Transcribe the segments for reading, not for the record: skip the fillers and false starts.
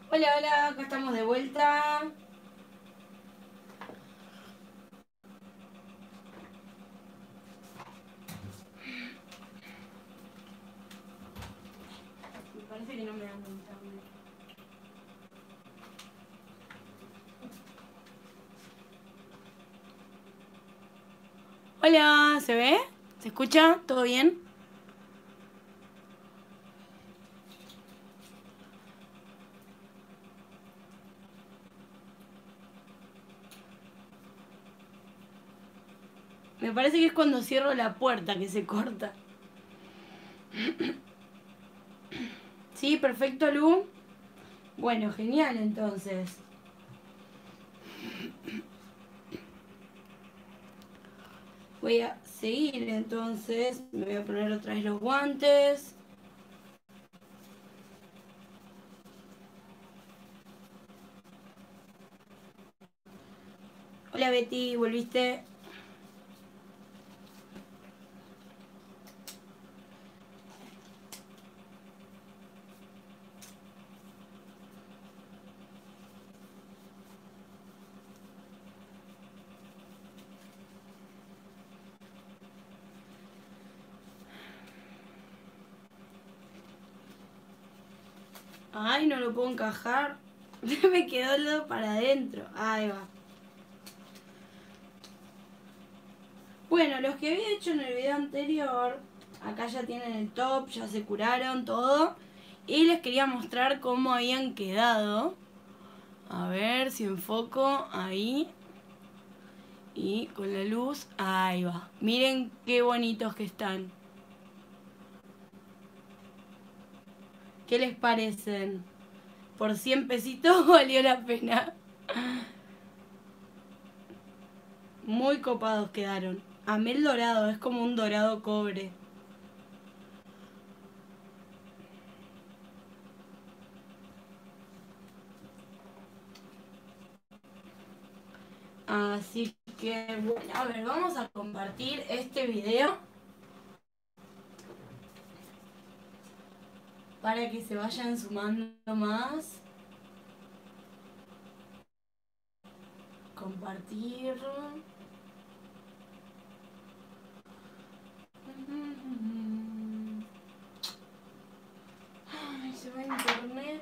Hola, hola, acá estamos de vuelta. Me parece que no me dan internet. Hola, ¿se ve? ¿Se escucha? ¿Todo bien? Me parece que es cuando cierro la puerta que se corta. Sí, perfecto, Lu. Bueno, genial entonces. Voy a seguir entonces. Me voy a poner otra vez los guantes. Hola Betty, ¿volviste? Ay, no lo puedo encajar. Me quedó el dedo para adentro. Ahí va. Bueno, los que había hecho en el video anterior, acá ya tienen el top, ya se curaron todo. Y les quería mostrar cómo habían quedado. A ver si enfoco ahí. Y con la luz, ahí va. Miren qué bonitos que están. ¿Qué les parecen? Por 100 pesitos valió la pena. Muy copados quedaron. Amé el dorado, es como un dorado cobre. Así que bueno, a ver, vamos a compartir este video para que se vayan sumando más. Compartir. Ay, se va internet.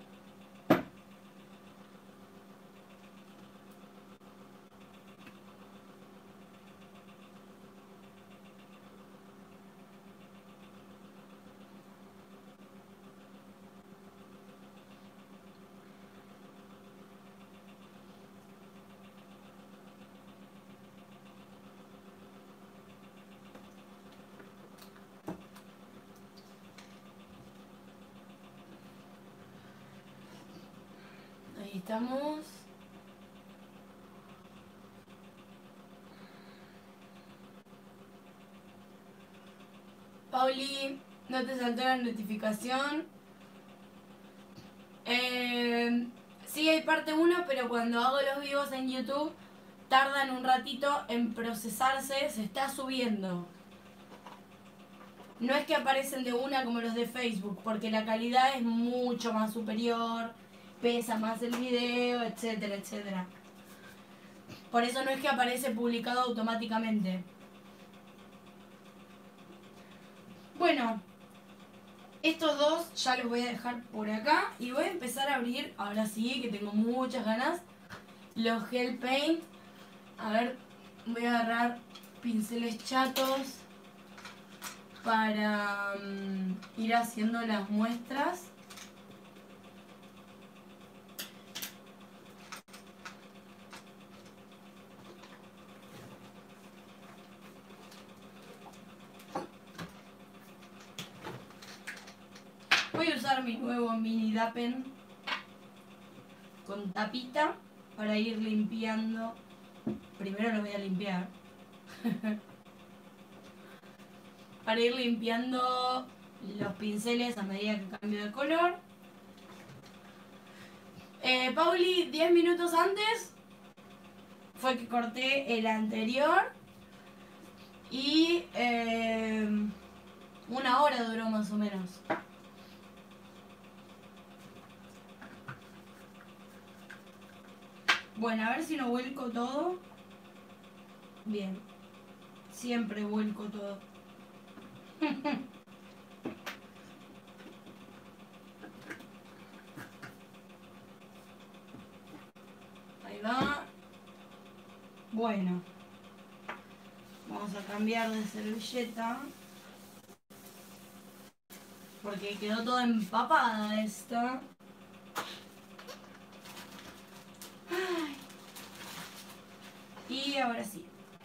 Ahí estamos. Pauli, ¿no te saltó la notificación? Sí, hay parte uno, pero cuando hago los vivos en YouTube tardan un ratito en procesarse, se está subiendo. No es que aparecen de una como los de Facebook, porque la calidad es mucho más superior, pesa más el video, etcétera, etcétera. Por eso no es que aparece publicado automáticamente. Bueno, estos dos ya los voy a dejar por acá y voy a empezar a abrir, ahora sí, que tengo muchas ganas, los gel paint. A ver, voy a agarrar pinceles chatos para ir haciendo las muestras. Voy a usar mi nuevo mini Dapen con tapita para ir limpiando. Primero lo voy a limpiar. Para ir limpiando los pinceles a medida que cambio de color. Pauli, 10 minutos antes fue que corté el anterior y 1 hora duró más o menos. Bueno, a ver si no vuelco todo. Bien. Siempre vuelco todo. Ahí va. Bueno. Vamos a cambiar de servilleta. Porque quedó toda empapada esta. Ay. Y ahora sí.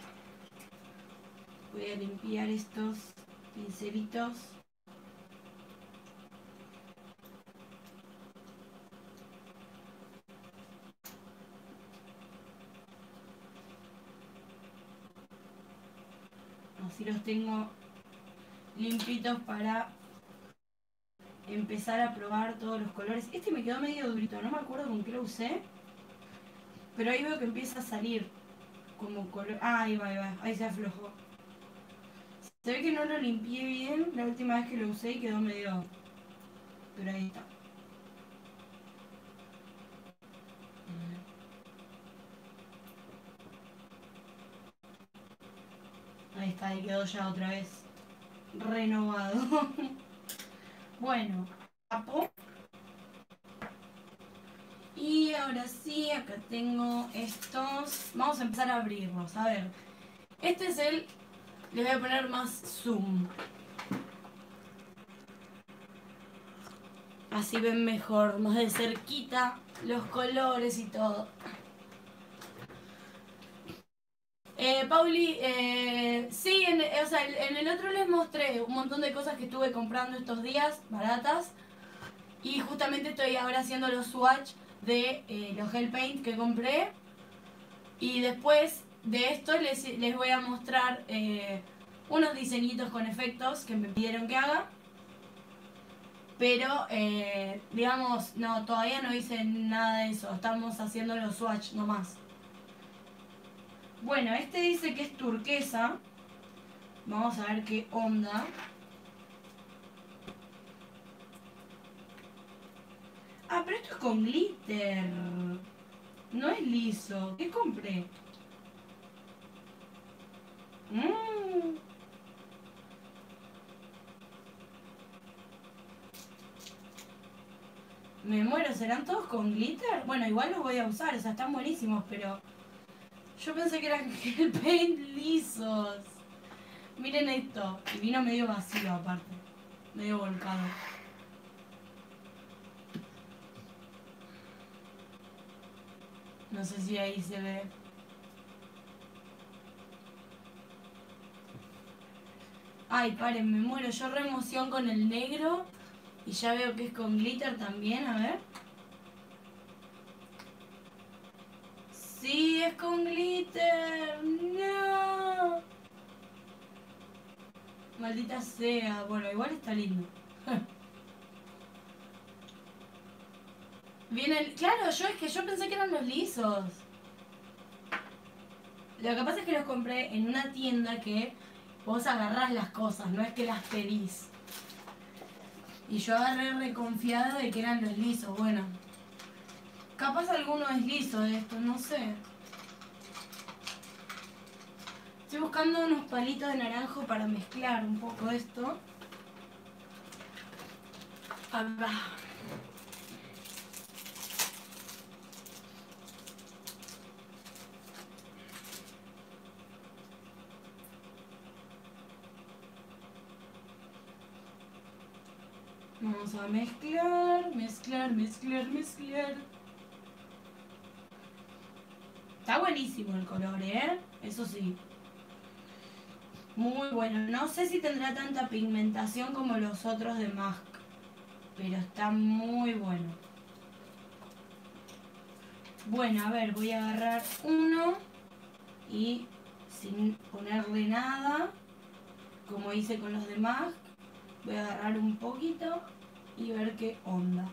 Voy a limpiar estos pincelitos. Así los tengo limpitos para empezar a probar todos los colores. Este me quedó medio durito, no me acuerdo con qué lo usé. Pero ahí veo que empieza a salir como color. Ah, ahí va, ahí se aflojó. Se ve que no lo limpié bien la última vez que lo usé y quedó medio... Pero ahí está. Ahí está, ahí quedó ya otra vez renovado. Bueno, tapo. Y ahora sí, acá tengo estos. Vamos a empezar a abrirlos. A ver, este es el... Le voy a poner más zoom. Así ven mejor, más de cerquita los colores y todo. Pauli, sí, o sea, en el otro les mostré un montón de cosas que estuve comprando estos días, baratas. Y justamente estoy ahora haciendo los swatch de los gel paint que compré. Y después de esto les voy a mostrar unos diseñitos con efectos que me pidieron que haga. Pero, digamos, no, todavía no hice nada de eso. Estamos haciendo los swatch nomás. Bueno, este dice que es turquesa. Vamos a ver qué onda. Ah, pero esto es con glitter. No es liso. ¿Qué compré? Me muero, ¿serán todos con glitter? Bueno, igual los voy a usar, o sea, están buenísimos, pero... Yo pensé que eran gel paint lisos. Miren esto. Y vino medio vacío aparte. Medio volcado. No sé si ahí se ve. Ay, paren, me muero. Yo re emoción con el negro. Y ya veo que es con glitter también, a ver. Sí, es con glitter. No. Maldita sea. Bueno, igual está lindo. Vienen, claro, yo pensé que eran los lisos. Lo que pasa es que los compré en una tienda que vos agarrás las cosas, no es que las pedís. Y yo agarré reconfiada de que eran los lisos. Bueno, capaz alguno es liso de esto, no sé. Estoy buscando unos palitos de naranjo para mezclar un poco esto. Acá. Vamos a mezclar, mezclar, mezclar, mezclar. Está buenísimo el color, ¿eh? Eso sí. Muy bueno. No sé si tendrá tanta pigmentación como los otros de Mask, pero está muy bueno. Bueno, a ver, voy a agarrar uno y sin ponerle nada, como hice con los demás, voy a agarrar un poquito y ver qué onda.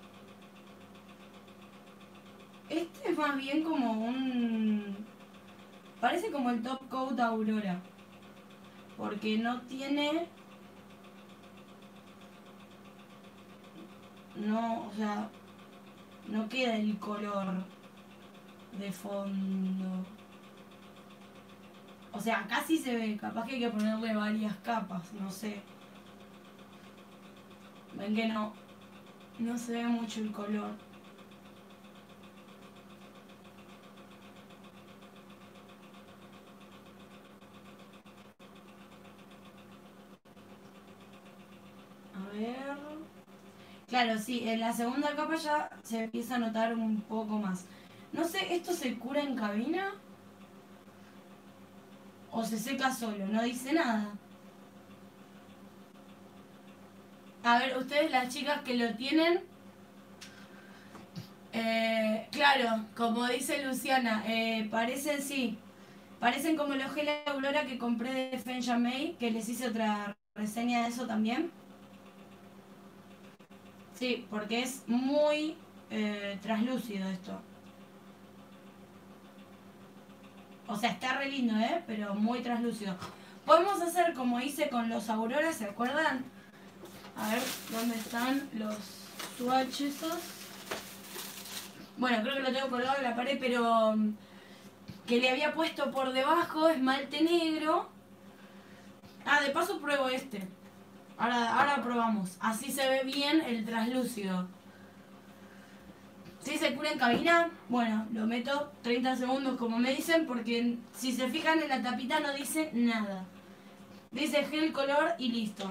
Este es más bien como un... Parece como el Top Coat Aurora, porque no tiene... No, o sea, no queda el color. de fondo. O sea, acá sí se ve, capaz que hay que ponerle varias capas, no sé. Ven que no se ve mucho el color. A ver. Claro, sí, en la segunda capa ya se empieza a notar un poco más. No sé, ¿esto se cura en cabina? ¿O se seca solo? No dice nada. A ver, ustedes las chicas que lo tienen, claro, como dice Luciana, parecen sí, parecen como los gel Aurora que compré de Fenja May, que les hice otra reseña de eso también. Sí, porque es muy translúcido esto. O sea, está re lindo, pero muy translúcido. Podemos hacer como hice con los Aurora, ¿se acuerdan? A ver, ¿dónde están los swatches esos? Bueno, creo que lo tengo colgado en la pared, pero que le había puesto por debajo esmalte negro. Ah, de paso pruebo este. Ahora probamos. Así se ve bien el translúcido. Si se cura en cabina, bueno, lo meto 30 segundos como me dicen, porque si se fijan en la tapita no dice nada. Dice gel color y listo.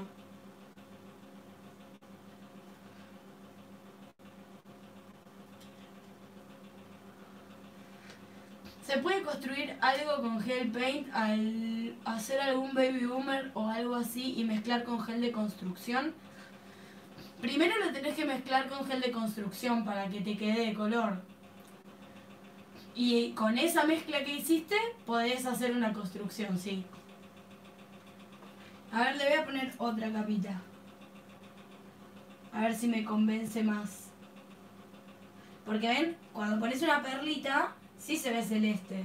¿Se puede construir algo con gel paint al hacer algún baby boomer o algo así y mezclar con gel de construcción? Primero lo tenés que mezclar con gel de construcción para que te quede de color. Y con esa mezcla que hiciste podés hacer una construcción, sí. A ver, le voy a poner otra capita. A ver si me convence más. Porque ven, cuando pones una perlita, sí se ve celeste.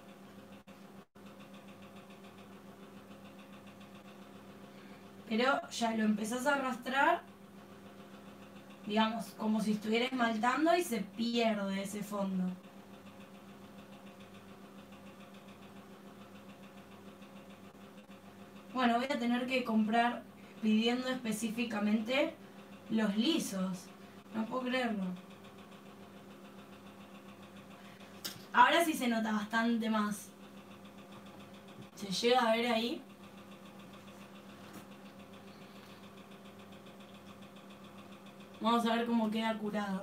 Pero ya lo empezás a arrastrar, digamos, como si estuviera esmaltando y se pierde ese fondo. Bueno, voy a tener que comprar pidiendo específicamente los lisos. No puedo creerlo. Ahora sí se nota bastante más. Se llega a ver ahí. Vamos a ver cómo queda curado.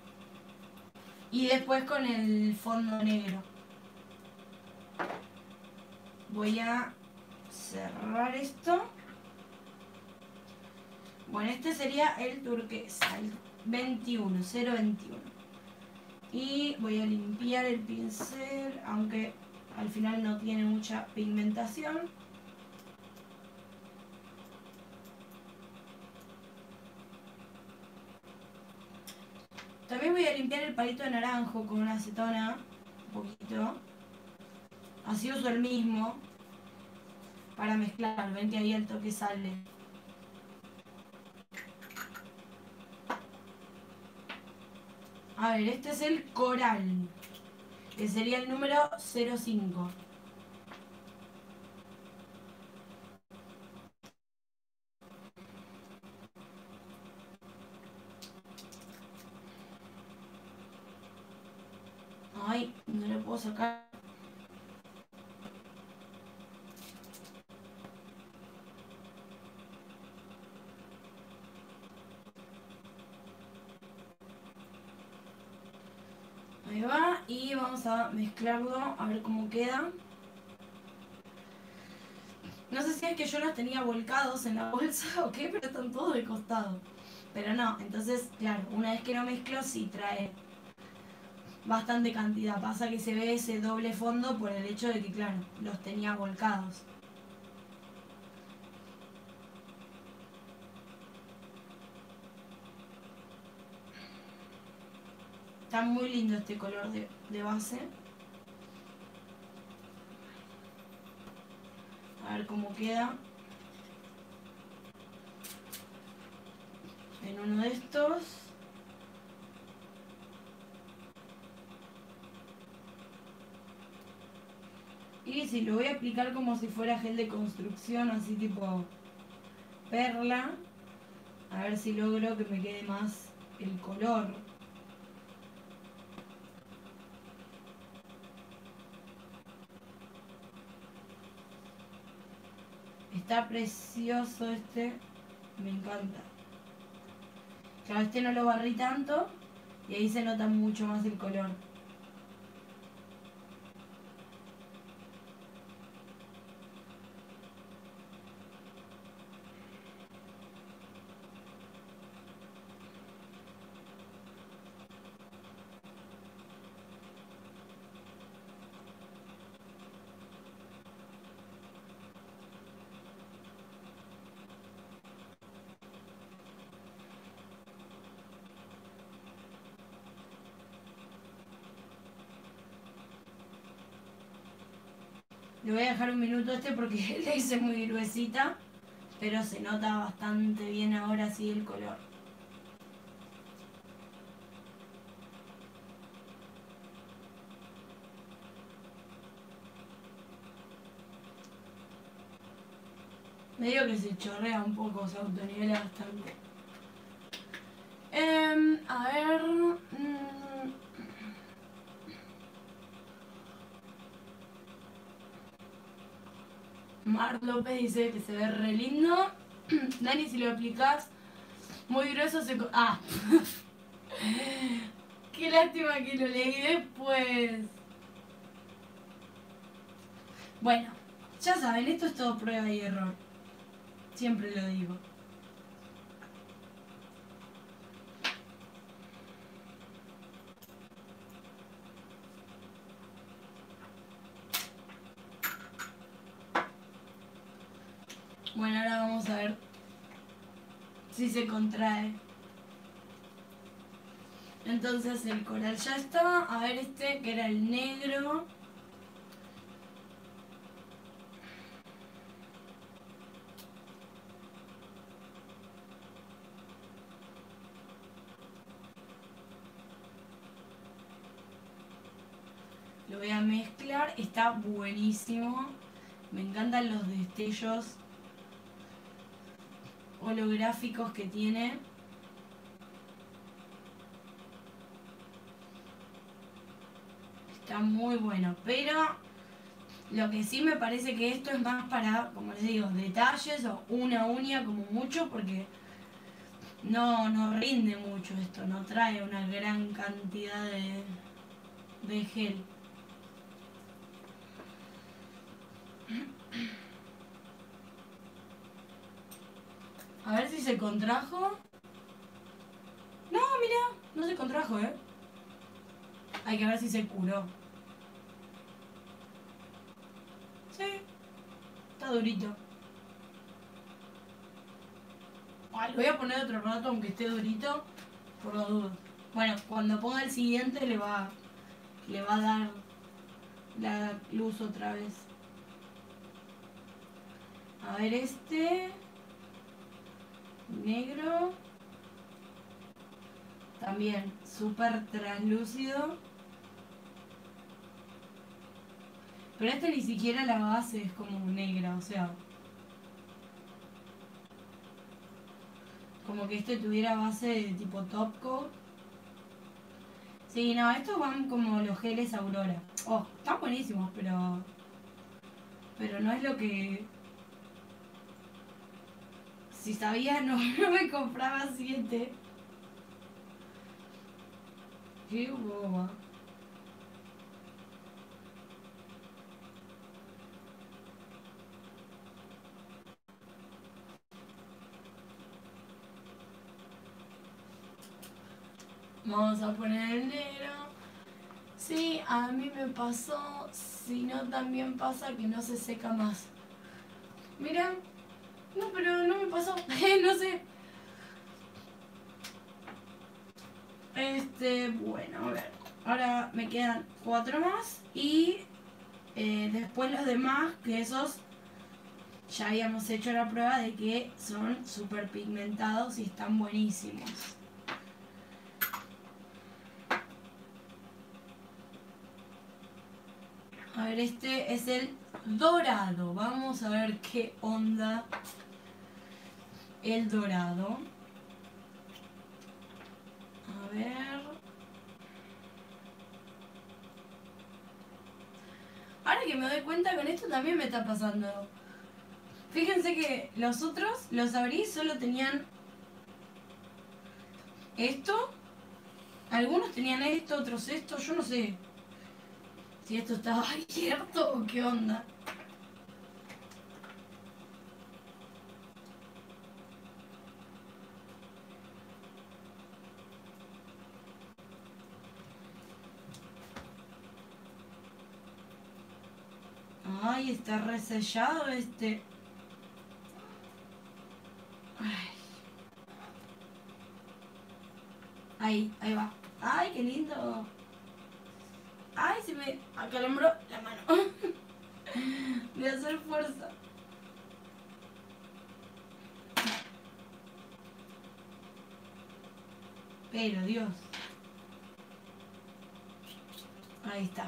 Y después con el fondo negro. Voy a cerrar esto. Bueno, este sería el turquesa, el 21, 021. Y voy a limpiar el pincel, aunque al final no tiene mucha pigmentación. También voy a limpiar el palito de naranjo con una acetona, un poquito. Así uso el mismo para mezclar. Ven que ahí el toque sale. A ver, este es el coral, que sería el número 05. Ay, no lo puedo sacar. Ahí va, y vamos a mezclarlo a ver cómo queda. No sé si es que yo los tenía volcados en la bolsa o qué, pero están todos de costado. Pero no, entonces, claro, una vez que lo mezclo sí trae bastante cantidad. Pasa que se ve ese doble fondo por el hecho de que, claro, los tenía volcados. Está muy lindo este color de base. A ver cómo queda. En uno de estos. Y si lo voy a aplicar como si fuera gel de construcción, así tipo perla, a ver si logro que me quede más el color. Está precioso este, me encanta. Claro, este no lo barrí tanto y ahí se nota mucho más el color. Le voy a dejar un minuto este porque la hice muy gruesita, pero se nota bastante bien ahora sí el color. Medio que se chorrea un poco, se autonivela bastante. A ver... Mar López dice que se ve re lindo. Dani, si lo aplicás muy grueso se... Ah. Qué lástima que lo leí después. Bueno, ya saben, esto es todo prueba y error. Siempre lo digo. Bueno, ahora vamos a ver si se contrae. Entonces el coral ya está. A ver este que era el negro. Lo voy a mezclar. Está buenísimo. Me encantan los destellos holográficos que tiene. Está muy bueno, pero lo que sí me parece que esto es más para, como les digo, detalles o una uña como mucho, porque no rinde mucho esto, no trae una gran cantidad de gel. A ver si se contrajo. No, mira, no se contrajo, ¿eh? Hay que ver si se curó. Sí, está durito. Ay, lo voy a poner otro rato aunque esté durito, por la duda. Bueno, cuando ponga el siguiente le va a dar la luz otra vez. A ver este. Negro. También súper translúcido. Pero este ni siquiera la base es como negra, o sea. Como que este tuviera base de tipo top coat. Sí, no, estos van como los geles Aurora. Oh, están buenísimos, pero no es lo que... Si sabía, no me compraba 7. Qué boba. Vamos a poner el negro. Sí, a mí me pasó, si no también pasa que no se seca más. Mira, no, pero no me pasó, no sé. Bueno, a ver. Ahora me quedan 4 más y después los demás, que esos ya habíamos hecho la prueba de que son súper pigmentados y están buenísimos. A A ver, este es el dorado. Vamos a ver qué onda el dorado. A ver. Ahora que me doy cuenta, con esto también me está pasando. Fíjense que los otros, los abrí, solo tenían esto. Algunos tenían esto, otros esto. Yo no sé si esto estaba abierto o qué onda. Ay, está resellado este. Ay. Ahí va. Ay, qué lindo. Ay, se me acalambró la mano. De hacer fuerza. Pero Dios. Ahí está.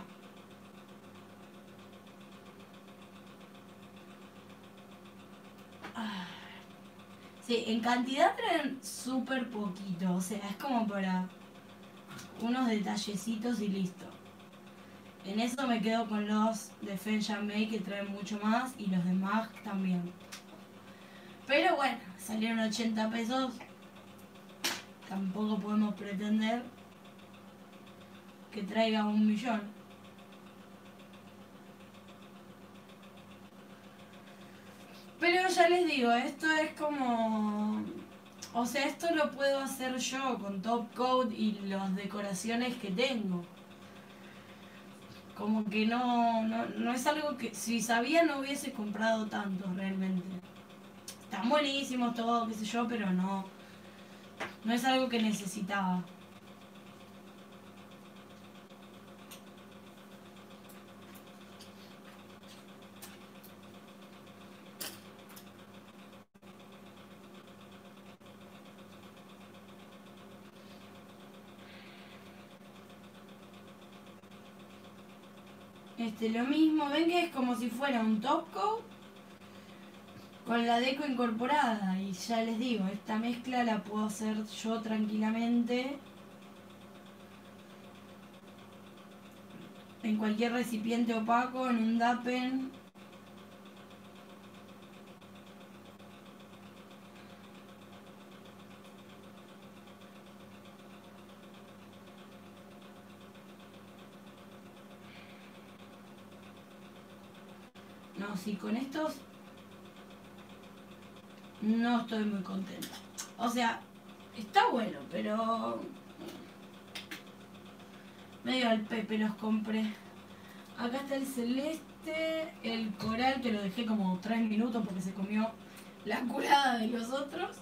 Ah. Sí, en cantidad traen súper poquito. O sea, es como para unos detallecitos y listo. En eso me quedo con los de Feng Mei que traen mucho más y los de MAG también. Pero bueno, salieron 80 pesos. Tampoco podemos pretender que traiga 1.000.000. Pero ya les digo, esto es como... O sea, esto lo puedo hacer yo con top coat y las decoraciones que tengo. Como que no es algo que si sabía no hubiese comprado tanto realmente. Están buenísimos todo, qué sé yo, pero no es algo que necesitaba. Lo mismo, ven que es como si fuera un top coat con la deco incorporada. Y ya les digo, esta mezcla la puedo hacer yo tranquilamente en cualquier recipiente opaco, en un dapen. No, sí, con estos no estoy muy contenta. O sea, está bueno, pero medio al pepe los compré. Acá está el celeste, el coral que lo dejé como 3 minutos porque se comió la curada de los otros.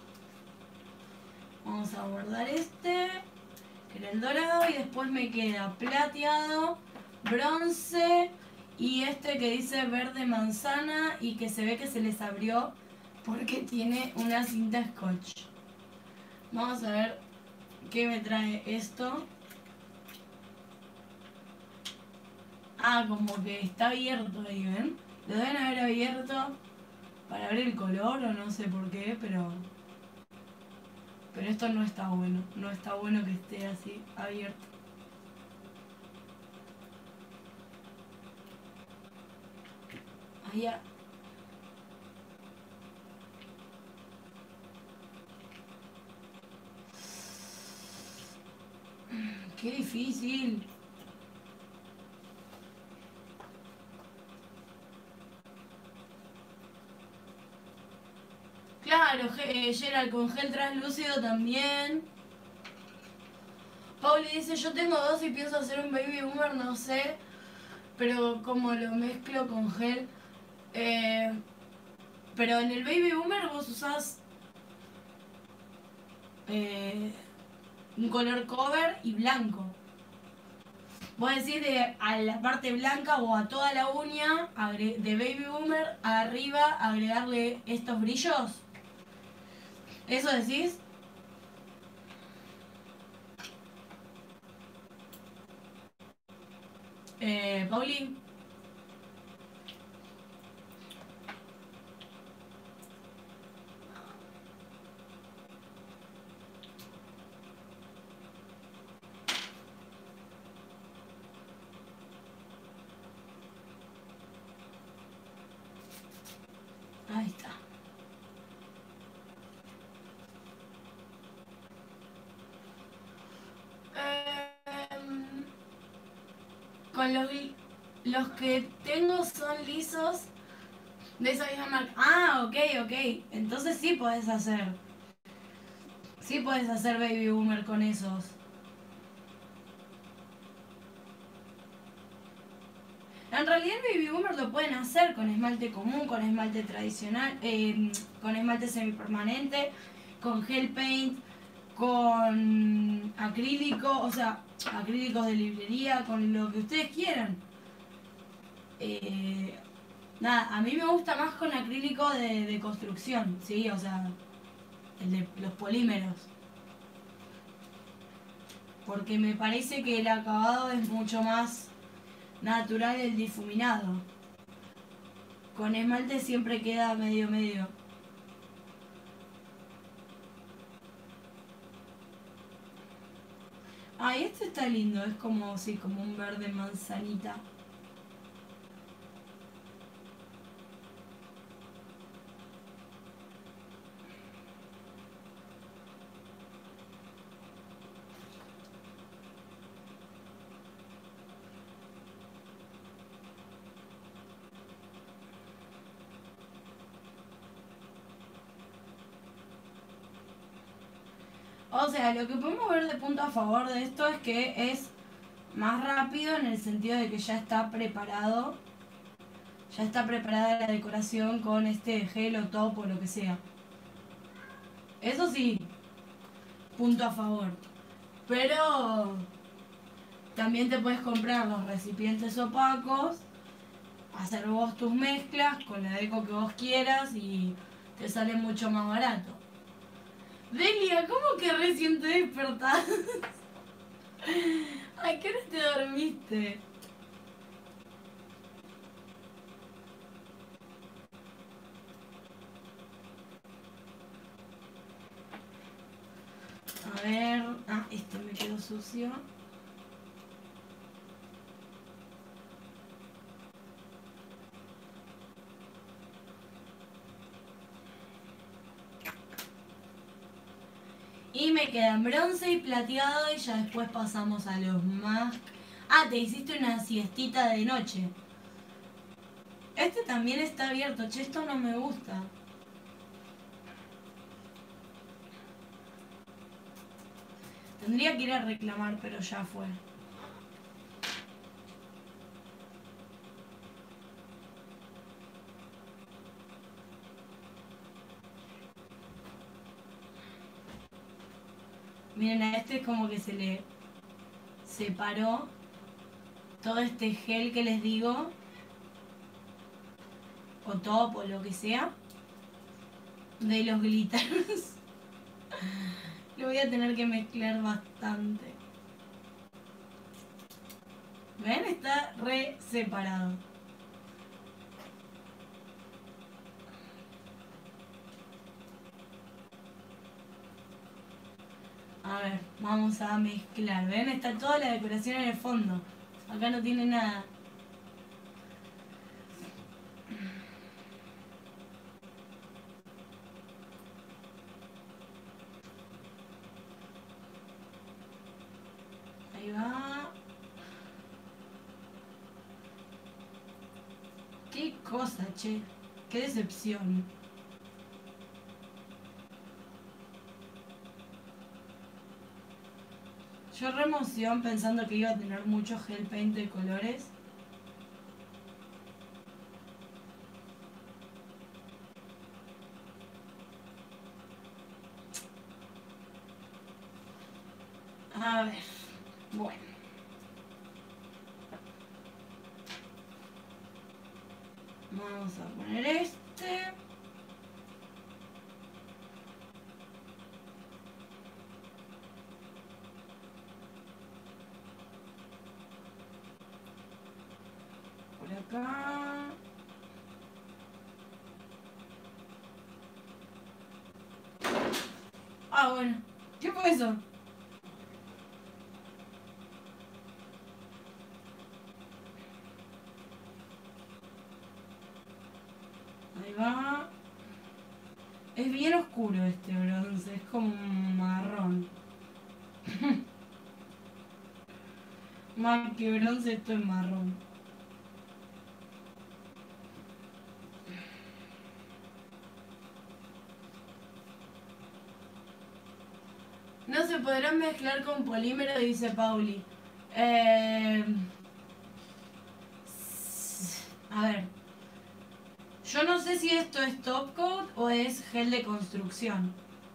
Vamos a guardar este, que era el dorado, y después me queda plateado, bronce y este que dice verde manzana y que se ve que se les abrió porque tiene una cinta scotch. Vamos a ver qué me trae esto. Ah, como que está abierto ahí, ¿ven? Lo deben haber abierto para ver el color o no sé por qué, pero esto no está bueno. No está bueno que esté así abierto. Allá. Qué difícil. Claro, Gerald con gel translúcido también. Pauli dice, yo tengo dos y pienso hacer un baby boomer, no sé. Pero como lo mezclo con gel. Pero en el baby boomer vos usás un color cover y blanco. Vos decís a la parte blanca o a toda la uña de baby boomer arriba agregarle estos brillos. ¿Eso decís? Pauli. con los que tengo son lisos de esa misma marca. Ah, ok, ok. Entonces sí podés hacer. Sí podés hacer baby boomer con esos. En realidad el baby boomer lo pueden hacer con esmalte común, con esmalte tradicional, con esmalte semipermanente, con gel paint, con acrílico, o sea, acrílicos de librería, con lo que ustedes quieran. Eh, Nada, a mí me gusta más con acrílico de construcción, ¿sí? O sea, el de los polímeros. Porque me parece que el acabado es mucho más natural el difuminado. Con esmalte siempre queda medio medio. Ay, este está lindo, es como, sí, como un verde manzanita. O sea, lo que podemos ver de punto a favor de esto es que es más rápido en el sentido de que ya está preparado. Ya está preparada la decoración con este gel o top o lo que sea. Eso sí, punto a favor. Pero también te puedes comprar los recipientes opacos, hacer vos tus mezclas con la deco que vos quieras y te sale mucho más barato. Delia, ¿cómo que recién te despertás? ¿A qué hora te dormiste? A ver... Ah, este me quedó sucio. Y me quedan bronce y plateado y ya después pasamos a los más... Ah, te hiciste una siestita de noche. Este también está abierto, che, esto no me gusta. Tendría que ir a reclamar, pero ya fue. Miren, a este es como que se le separó todo este gel que les digo, o top o lo que sea, de los glitters. Lo voy a tener que mezclar bastante. ¿Ven? Está re separado. A ver, vamos a mezclar. ¿Ven? Está toda la decoración en el fondo. Acá no tiene nada. Ahí va. Qué cosa, che. Qué decepción. Yo re emoción pensando que iba a tener mucho gel paint de colores. A ver, bueno. Vamos a poner este. Por acá. Ah, bueno. ¿Qué fue eso? Ahí va. Es bien oscuro este bronce, es como marrón. más que bronce, esto es marrón. No se podrán mezclar con polímero, dice Pauli. A ver. Yo no sé si esto es top coat o es gel de construcción.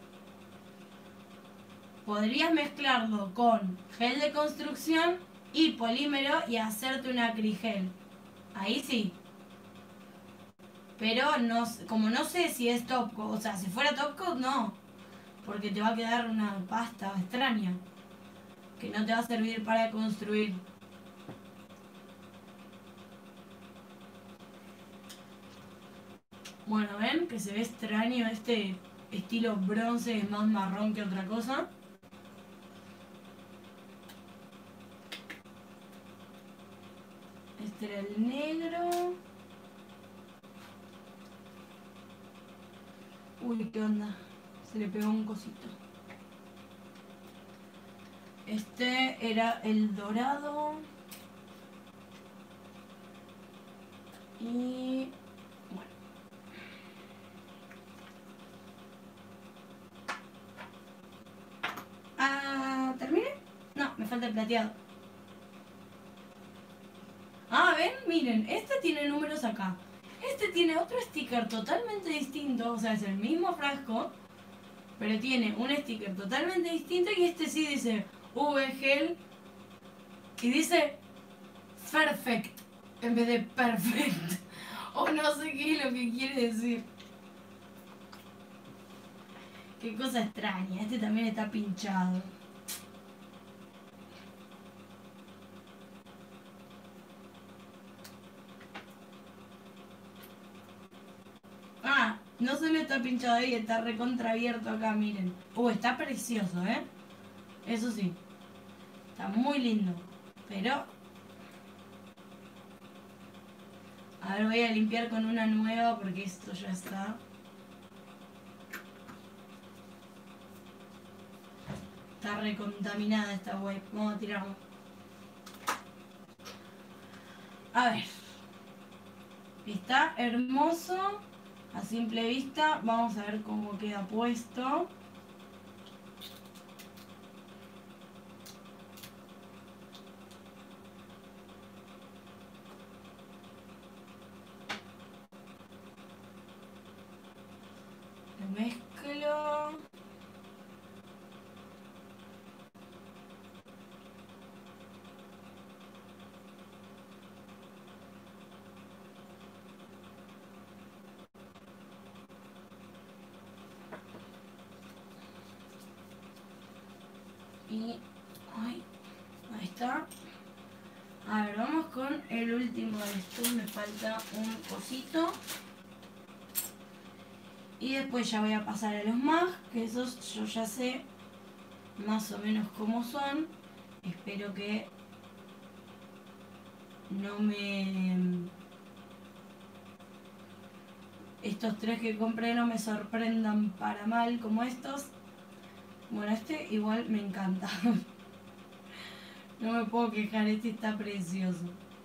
Podrías mezclarlo con gel de construcción y polímero y hacerte un acrigel. Ahí sí. Pero no, como no sé si es top coat, o sea, si fuera top coat no. Porque te va a quedar una pasta extraña. Que no te va a servir para construir. Bueno, ven que se ve extraño este estilo bronce, es más marrón que otra cosa. Este era el negro. Uy, ¿qué onda? Se le pegó un cosito. Este era el dorado. Y... bueno. Ah, ¿terminé? No, me falta el plateado. Ah, ven, miren, este tiene números acá. Este tiene otro sticker totalmente distinto, o sea, es el mismo frasco, pero tiene un sticker totalmente distinto y este sí dice V-Gel y dice Perfect en vez de Perfect. O no sé qué es lo que quiere decir. Qué cosa extraña, este también está pinchado. Ah, no solo está pinchado ahí, está recontraabierto acá, miren. Está precioso, ¿eh? Eso sí. Está muy lindo. Pero... a ver, voy a limpiar con una nueva porque esto ya está. Está recontaminada esta web. Vamos a tirarlo. A ver. Está hermoso. A simple vista. Vamos a ver cómo queda puesto. Lo mezclo. Y... ay, ahí está. A ver, vamos con el último de esto. Me falta un cosito. Y después ya voy a pasar a los MAG, que esos yo ya sé más o menos cómo son. Espero que no me... estos tres que compré no me sorprendan para mal como estos. Bueno, este igual me encanta. No me puedo quejar, este está precioso.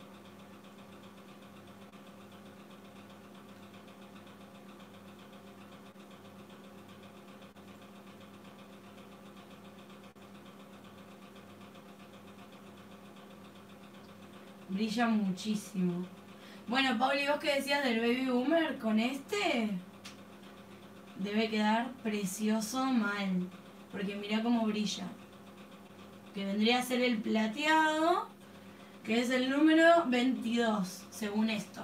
Brilla muchísimo. Bueno, Pauli, ¿vos qué decías del Baby Boomer? Con este debe quedar precioso mal. Porque mira cómo brilla. Que vendría a ser el plateado, que es el número 22, según esto.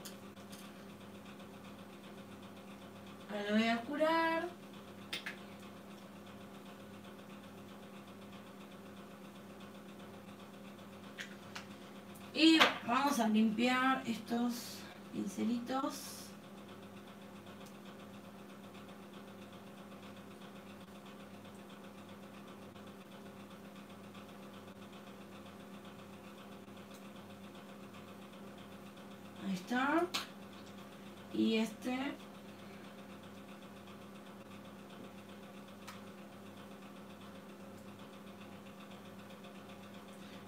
Ahora lo voy a curar. Y vamos a limpiar estos pincelitos. Ahí está. Y este...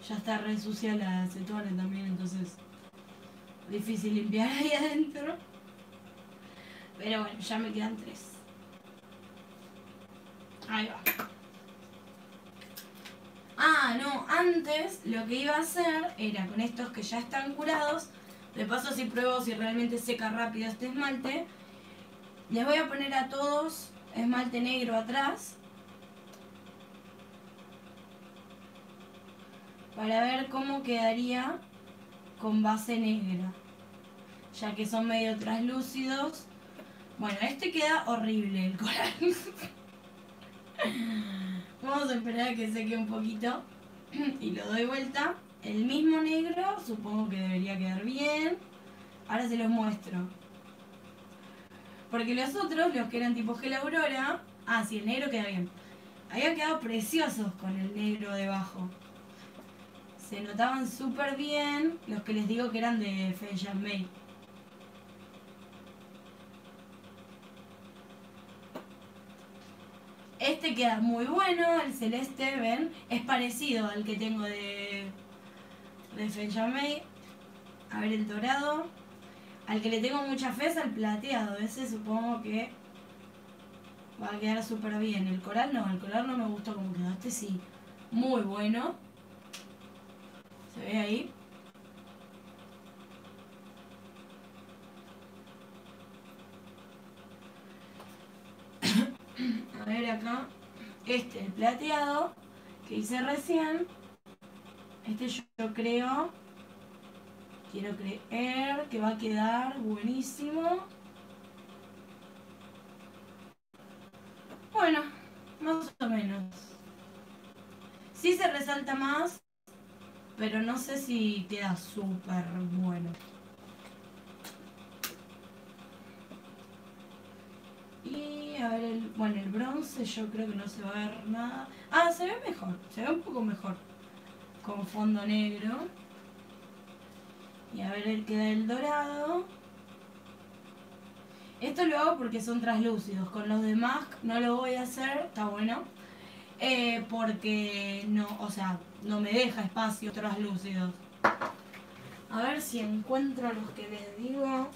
Ya está re sucia la acetona también, entonces difícil limpiar ahí adentro. Pero bueno, ya me quedan 3. Ahí va. Ah, no, antes lo que iba a hacer era con estos que ya están curados, de paso si pruebo si realmente seca rápido este esmalte, les voy a poner a todos esmalte negro atrás para ver cómo quedaría con base negra, ya que son medio translúcidos. Bueno, este queda horrible el coral. Vamos a esperar a que seque un poquito y lo doy vuelta. El mismo negro supongo que debería quedar bien. Ahora se los muestro. Porque los otros, los que eran tipo gel aurora, ah, sí, el negro queda bien. Habían quedado preciosos con el negro debajo. Se notaban súper bien los que les digo que eran de Feng Mei. Este queda muy bueno, el celeste, ven, es parecido al que tengo de Feng Mei. A ver el dorado. Al que le tengo mucha fe es al plateado, ese supongo que va a quedar súper bien. El coral no me gustó como quedó. Este sí, muy bueno. ¿Se ve ahí? A ver acá. Este, el plateado, que hice recién. Este yo creo, quiero creer que va a quedar buenísimo. Bueno, más o menos. Sí se resalta más, pero no sé si queda súper bueno. Y a ver, bueno, el bronce yo creo que no se va a ver nada. Ah, se ve mejor, se ve un poco mejor. Con fondo negro. Y a ver, queda el dorado. Esto lo hago porque son translúcidos. Con los demás no lo voy a hacer, está bueno. Porque no, o sea, no me deja espacio translúcidos. A ver si encuentro los que les digo.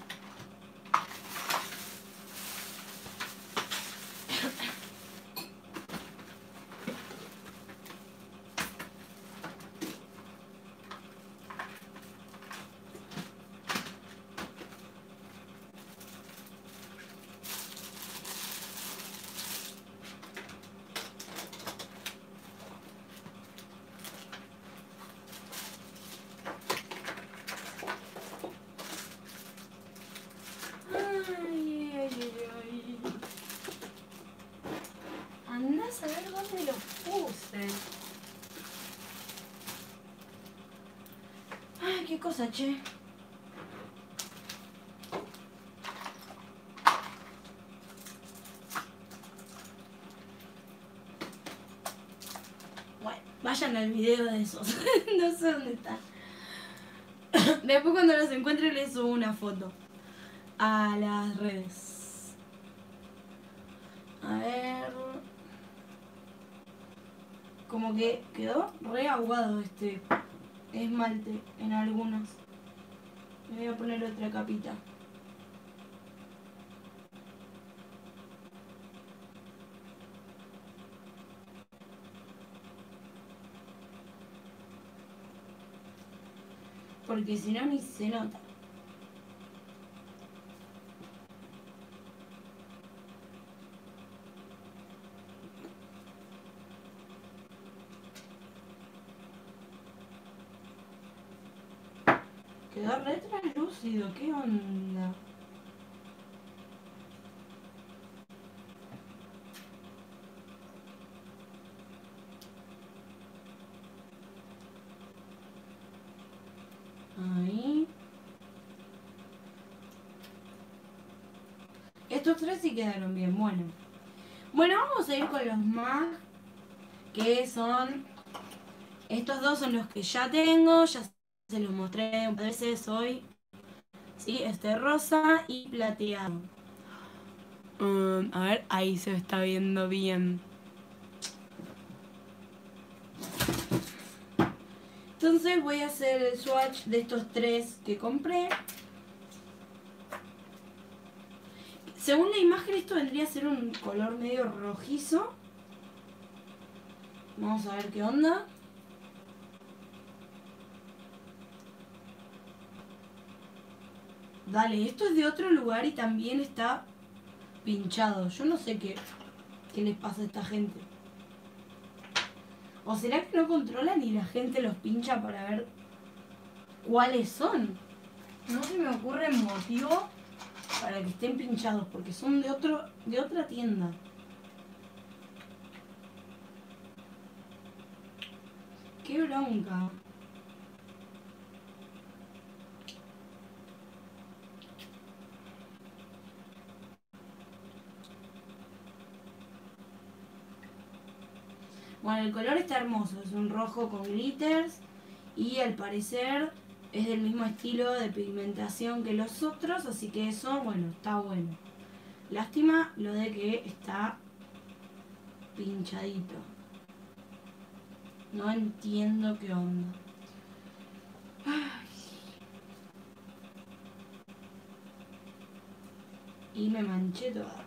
Andás a ver dónde los puse. Ay, qué cosa, che. Bueno, vayan al video de esos. No sé dónde están. Después cuando los encuentre les subo una foto a las redes. A ver. Como que quedó re aguado este esmalte en algunos. Le voy a poner otra capita. Porque si no ni se nota. Quedó re translúcido, ¿qué onda? Ahí. Estos 3 sí quedaron bien, bueno. Bueno, vamos a ir con los más, que son... Estos dos son los que ya tengo, ya se los mostré un par de veces hoy. Sí, este rosa y plateado. A ver, ahí se está viendo bien. Entonces voy a hacer el swatch de estos 3 que compré. Según la imagen esto vendría a ser un color medio rojizo. Vamos a ver qué onda. Dale, esto es de otro lugar y también está pinchado. Yo no sé qué les pasa a esta gente. ¿O será que no controlan y la gente los pincha para ver cuáles son? No se me ocurre motivo para que estén pinchados, porque son de otra tienda. Qué bronca. Bueno, el color está hermoso, es un rojo con glitters y al parecer es del mismo estilo de pigmentación que los otros, así que eso, bueno, está bueno. Lástima lo de que está pinchadito. No entiendo qué onda. Ay. Y me manché toda.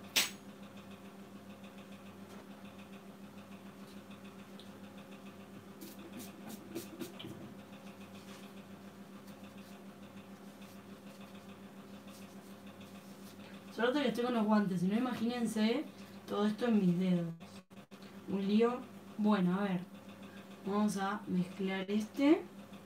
Solo que estoy con los guantes, si no imagínense todo esto en mis dedos. Un lío. Bueno, a ver. Vamos a mezclar este.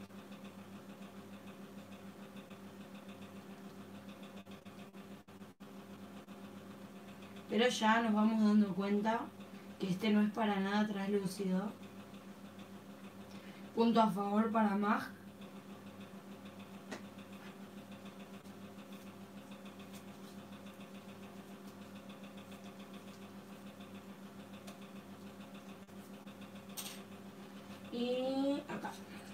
Pero ya nos vamos dando cuenta que este no es para nada translúcido. Punto a favor para MAG. Y acá.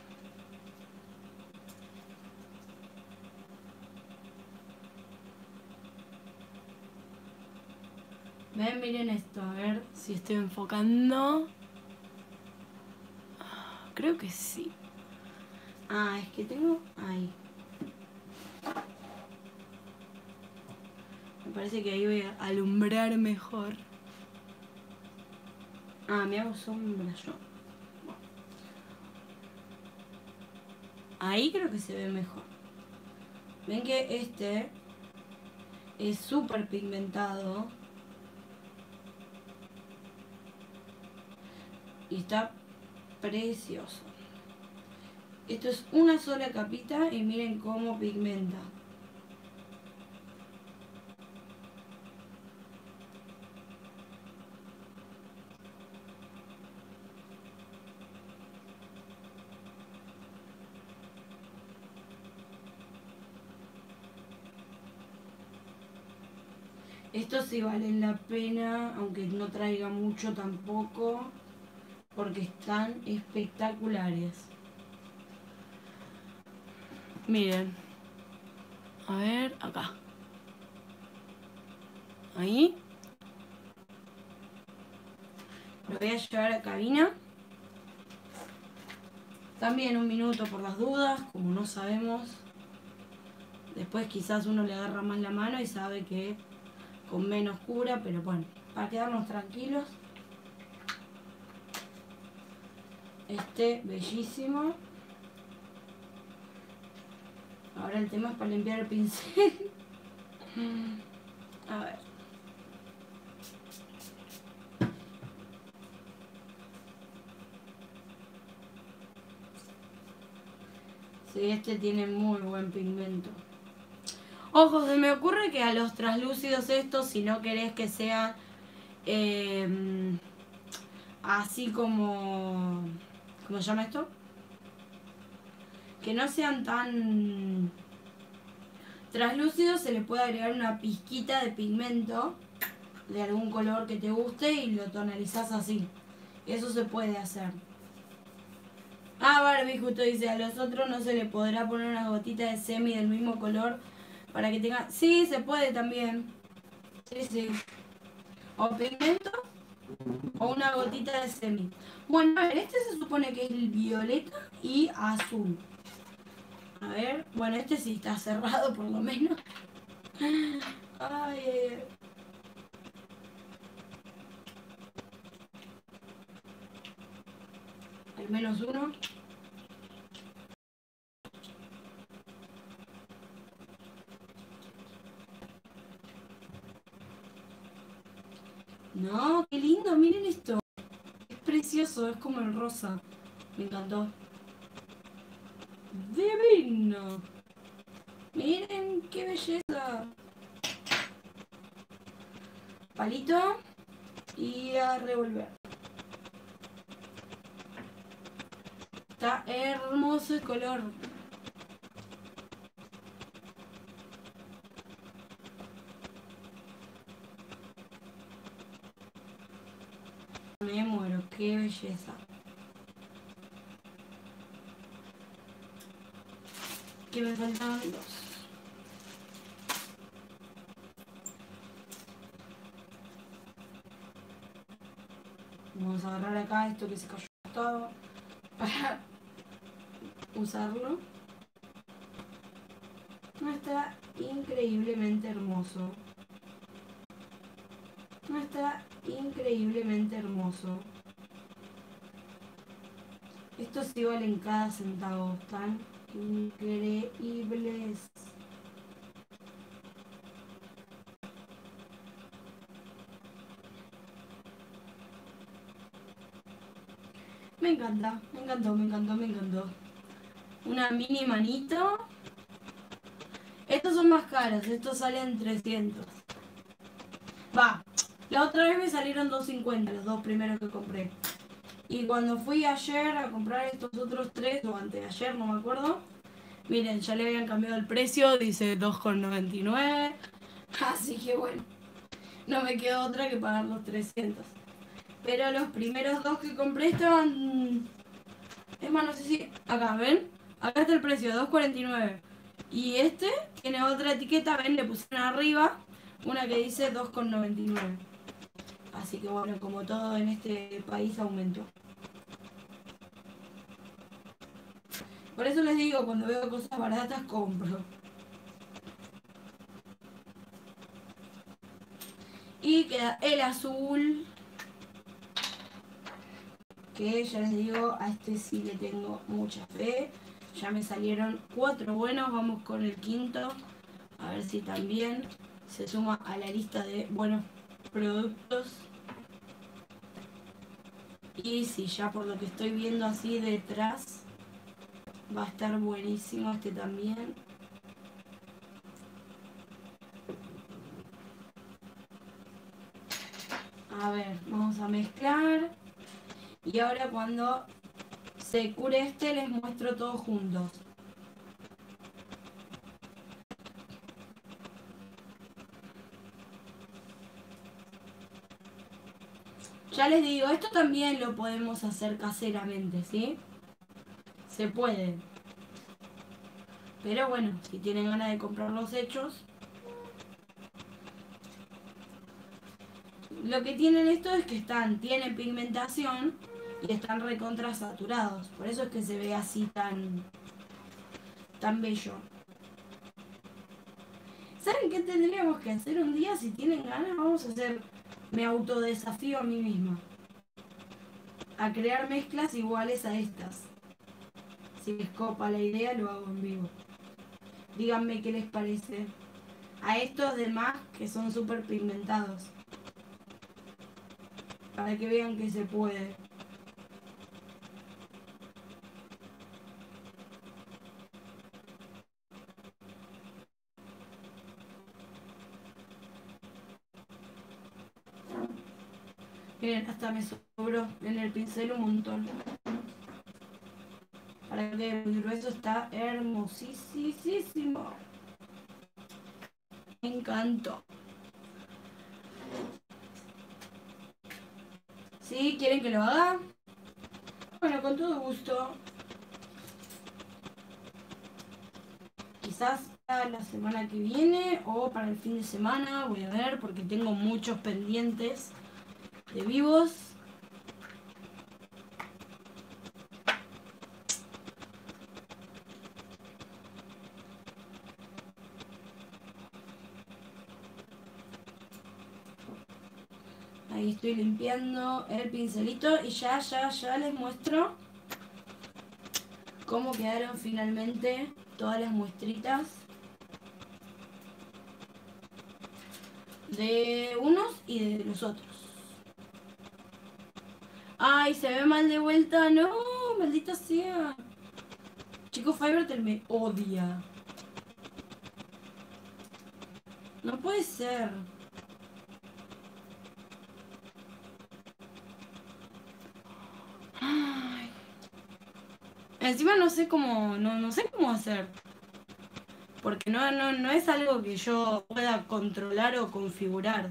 Ven, miren esto, a ver si estoy enfocando. Creo que sí. Ah, es que tengo ahí. Me parece que ahí voy a alumbrar mejor. Ah, me hago sombra yo. Bueno. Ahí creo que se ve mejor. Ven que este es súper pigmentado. Y está precioso. Esto es una sola capita y miren cómo pigmenta. Estos sí valen la pena, aunque no traiga mucho tampoco, porque están espectaculares. Miren. A ver, acá. Ahí. Lo voy a llevar a cabina. También 1 minuto por las dudas, como no sabemos. Después quizás uno le agarra más la mano y sabe que con menos cura, pero bueno, para quedarnos tranquilos. Este bellísimo. Ahora el tema es para limpiar el pincel. A ver. Sí, este tiene muy buen pigmento. Ojo, se me ocurre que a los translúcidos estos, si no querés que sean así como... ¿Cómo se llama esto? Que no sean tan translúcidos, se le puede agregar una pizquita de pigmento de algún color que te guste y lo tonalizás así. Eso se puede hacer. Ah, Barbie justo dice, a los otros no se le podrá poner una gotita de semi del mismo color para que tenga... Sí, se puede también. Sí, sí. O pigmento O una gotita de semi. Bueno, a ver, este se supone que es el violeta y azul. A ver, bueno, este sí está cerrado por lo menos. Ay, al menos uno. No, qué lindo, miren esto. Es precioso, es como el rosa. Me encantó. Divino. Miren qué belleza. Palito y a revolver. Está hermoso el color. Me muero, qué belleza. Que me faltaban dos. Vamos a agarrar acá esto que se cayó todo para usarlo. No, está increíblemente hermoso. No, está increíblemente hermoso. Estos sí valen cada centavo. Están increíbles. Me encanta, me encantó, me encantó, me encantó. Una mini manito. Estos son más caros, estos salen 300. Va, la otra vez me salieron 250, los dos primeros que compré. Y cuando fui ayer a comprar estos otros tres, o anteayer, no me acuerdo, miren, ya le habían cambiado el precio, dice 2,99. Así que bueno, no me quedó otra que pagar los 300. Pero los primeros dos que compré estaban... Es más, no sé si... Acá, ¿ven? Acá está el precio, 2,49. Y este tiene otra etiqueta, ven, le pusieron arriba una que dice 2,99. Así que bueno, como todo en este país aumentó. Por eso les digo, cuando veo cosas baratas compro. Y queda el azul, que ya les digo, a este sí le tengo mucha fe. Ya me salieron 4 buenos, vamos con el quinto. A ver si también se suma a la lista de buenos productos. Y si ya por lo que estoy viendo así detrás, va a estar buenísimo este también. A ver, vamos a mezclar. Y ahora cuando se cure este les muestro todos juntos. Ya les digo, esto también lo podemos hacer caseramente, ¿sí? Se puede. Pero bueno, si tienen ganas de comprar los hechos. Lo que tienen estos es que tienen pigmentación y están recontra saturados. Por eso es que se ve así tan bello. ¿Saben qué tendríamos que hacer un día? Si tienen ganas, vamos a hacer... Me autodesafío a mí misma. A crear mezclas iguales a estas. Si les copa la idea, lo hago en vivo. Díganme qué les parece. A estos demás que son súper pigmentados. Para que vean que se puede. Miren, hasta me sobró en el pincel un montón. Para que el grueso está hermosísimo. Me encantó. ¿Sí? ¿Quieren que lo haga? Bueno, con todo gusto. Quizás para la semana que viene o para el fin de semana. Voy a ver porque tengo muchos pendientes. de vivos. Ahí estoy limpiando el pincelito y ya les muestro cómo quedaron finalmente todas las muestritas de unos y de los otros. Ay, se ve mal de vuelta. No, maldita sea. Chico, Fivertel me odia. No puede ser. Ay. Encima no sé cómo, no sé cómo hacer. Porque no es algo que yo pueda controlar o configurar.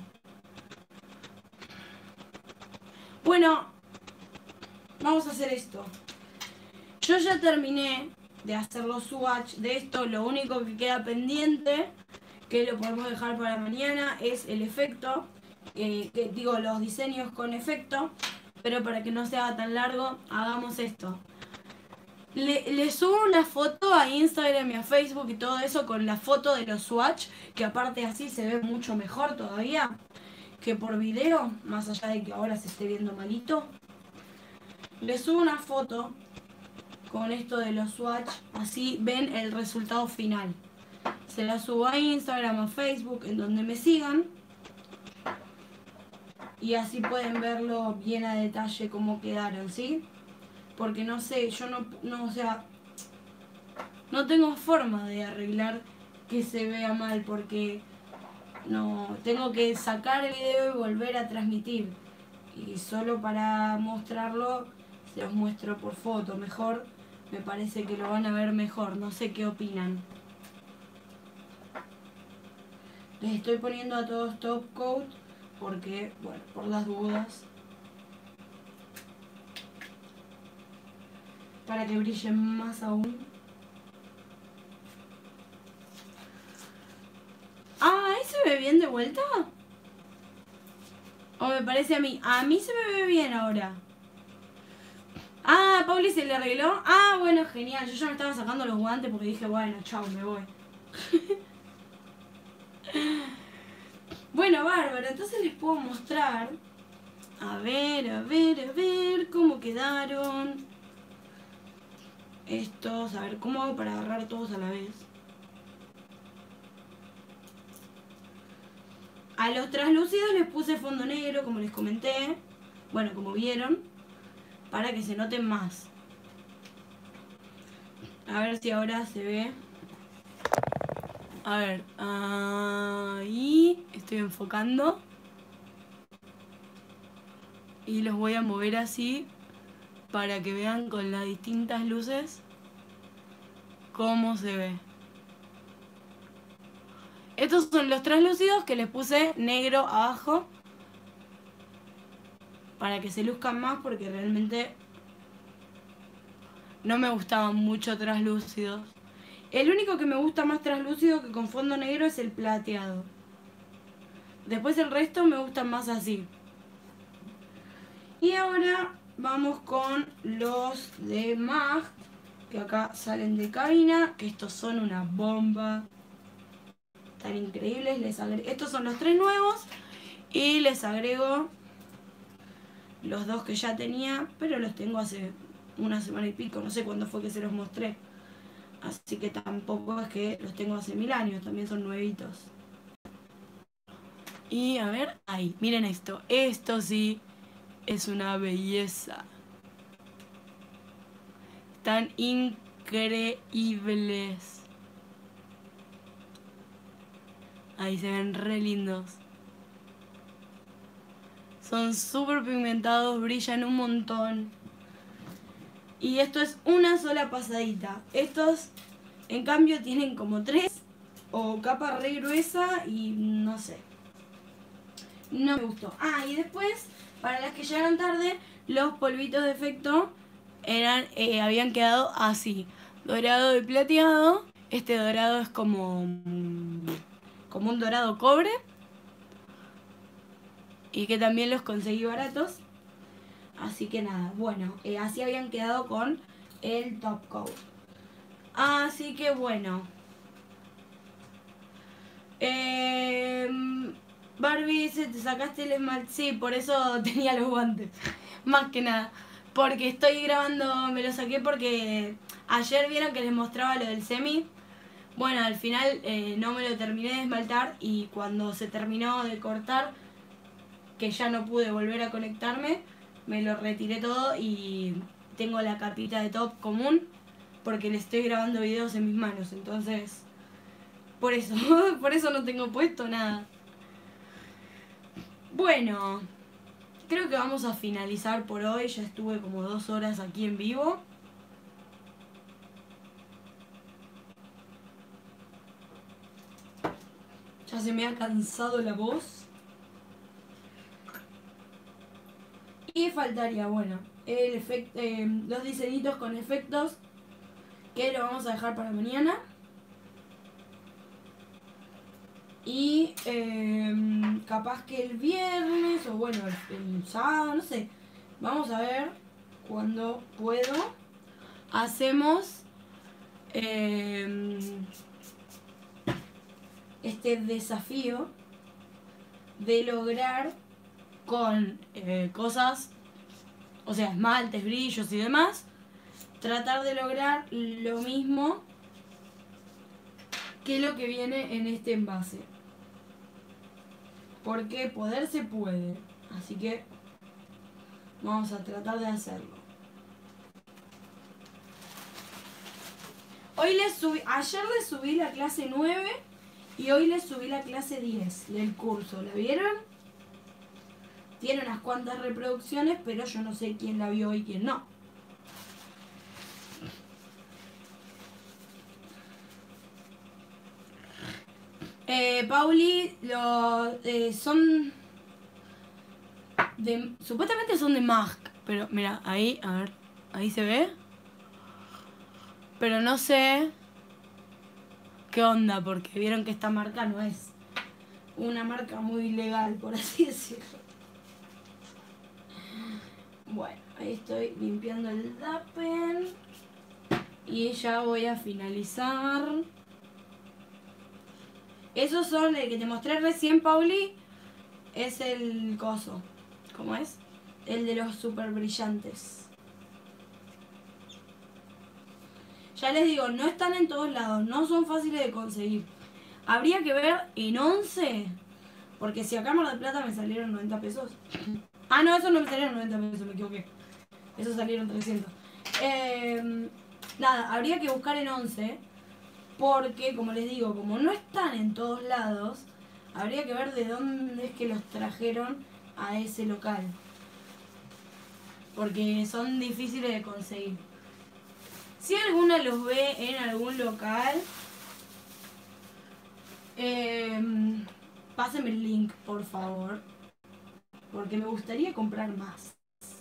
Bueno, vamos a hacer esto. Yo ya terminé de hacer los swatch de esto. Lo único que queda pendiente, que lo podemos dejar para mañana, es el efecto. Digo, los diseños con efecto. Pero para que no se haga tan largo, hagamos esto. Le subo una foto a Instagram y a Facebook y todo eso con la foto de los swatch, que aparte así se ve mucho mejor todavía que por video, más allá de que ahora se esté viendo malito. Le subo una foto con esto de los swatch, así ven el resultado final. Se la subo a Instagram, a Facebook, en donde me sigan. Y así pueden verlo bien a detalle cómo quedaron, ¿sí? Porque no sé, yo o sea, no tengo forma de arreglar que se vea mal porque no tengo que sacar el video y volver a transmitir. Y solo para mostrarlo se los muestro por foto. Mejor, me parece que lo van a ver mejor. No sé qué opinan. Les estoy poniendo a todos top coat porque, bueno, por las dudas. Para que brillen más aún. Ah, ¿ahí se ve bien de vuelta? ¿O me parece a mí? A mí se me ve bien ahora. Ah, Pauli se le arregló. Ah, bueno, genial. Yo ya me estaba sacando los guantes porque dije, bueno, chao, me voy. Bueno, bárbaro. Entonces les puedo mostrar. A ver cómo quedaron estos. A ver, ¿cómo hago para agarrar todos a la vez? A los translúcidos les puse fondo negro, como les comenté. Bueno, como vieron. Para que se noten más. A ver si ahora se ve. A ver, ahí estoy enfocando. Y los voy a mover así para que vean con las distintas luces cómo se ve. Estos son los translúcidos que les puse negro abajo para que se luzcan más porque realmente no me gustaban mucho translúcidos. El único que me gusta más translúcido que con fondo negro es el plateado. Después el resto me gustan más así. Y ahora vamos con los de MAG, que acá salen de cabina, que estos son una bomba. Tan increíbles. Estos son los 3 nuevos y les agrego los 2 que ya tenía, pero los tengo hace una semana y pico, no sé cuándo fue que se los mostré. Así que tampoco es que los tengo hace 1000 años, también son nuevitos. Y a ver, ahí, miren esto. Esto sí es una belleza. Tan increíbles. Ahí se ven re lindos. Son súper pigmentados, brillan un montón. Y esto es una sola pasadita. Estos, en cambio, tienen como 3 o capa re gruesa y no sé. No me gustó. Ah, y después, para las que llegaron tarde, los polvitos de efecto habían quedado así. Dorado y plateado. Este dorado es como un dorado cobre. y que también los conseguí baratos. Así que nada, bueno, así habían quedado con el top coat. Así que bueno. Barbie dice, ¿te sacaste el esmalte? Sí, por eso tenía los guantes. Más que nada. Porque estoy grabando, me lo saqué porque ayer vieron que les mostraba lo del semi. Bueno, al final no me lo terminé de esmaltar y cuando se terminó de cortar, que ya no pude volver a conectarme, me lo retiré todo y tengo la capita de top común porque le estoy grabando videos en mis manos, entonces por eso, por eso no tengo puesto nada. Bueno, creo que vamos a finalizar por hoy, ya estuve como 2 horas aquí en vivo. Ya se me ha cansado la voz. Y faltaría, bueno, los diseñitos con efectos que lo vamos a dejar para mañana. Y capaz que el viernes o bueno, el sábado, no sé. Vamos a ver cuando puedo. Hacemos este desafío de lograr con cosas, o sea, esmaltes, brillos y demás, tratar de lograr lo mismo que lo que viene en este envase. Porque poder se puede. Así que vamos a tratar de hacerlo. Ayer les subí la clase 9 y hoy les subí la clase 10 del curso. ¿La vieron? Tiene unas cuantas reproducciones, pero yo no sé quién la vio y quién no. Pauli, son supuestamente son de Mask, pero mira, ahí, a ver, ahí se ve. Pero no sé qué onda, porque vieron que esta marca no es una marca muy legal, por así decirlo. Bueno, ahí estoy limpiando el dapen y ya voy a finalizar. Esos son el que te mostré recién, Pauli. Es el coso. ¿Cómo es? El de los super brillantes. Ya les digo, no están en todos lados, no son fáciles de conseguir. Habría que ver en 11, porque si acá en Mar del Plata me salieron 90 pesos. Ah, no, esos no me salieron 90 pesos, me equivoqué. Esos salieron 300. Nada, habría que buscar en 11, porque como les digo, como no están en todos lados, habría que ver de dónde es que los trajeron a ese local. Porque son difíciles de conseguir. Si alguna los ve en algún local, pásenme el link, por favor. Porque me gustaría comprar más.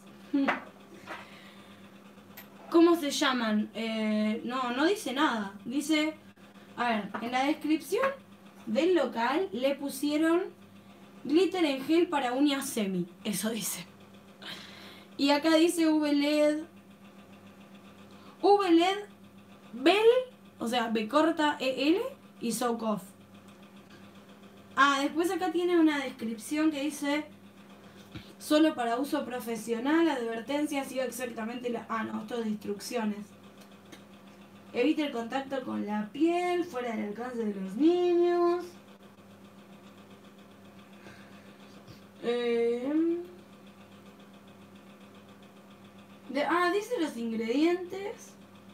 ¿Cómo se llaman? No dice nada. Dice, a ver, en la descripción del local le pusieron glitter en gel para uñas semi. Eso dice. Y acá dice VLED. VLED Bell, o sea, B corta EL y Soak Off. Después acá tiene una descripción que dice solo para uso profesional, advertencia, ha sido exactamente la... no, esto es de instrucciones. Evite el contacto con la piel, fuera del alcance de los niños. Dice los ingredientes.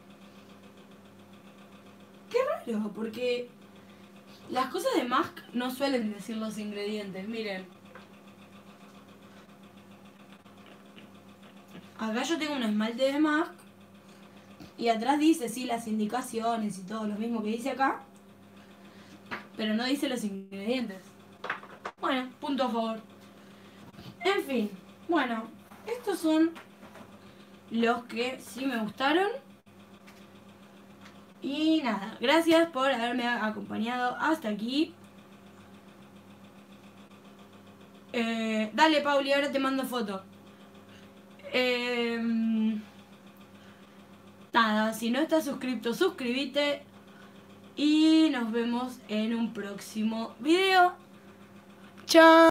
Qué raro, porque las cosas de Mask no suelen decir los ingredientes, miren. Acá yo tengo un esmalte de Mask y atrás dice, sí, las indicaciones y todo lo mismo que dice acá, pero no dice los ingredientes. Bueno, punto a favor. En fin, bueno, estos son los que sí me gustaron. Y nada, gracias por haberme acompañado hasta aquí. Dale, Pauli, ahora te mando foto. Nada, si no estás suscrito, suscríbete. Y nos vemos en un próximo video. Chao.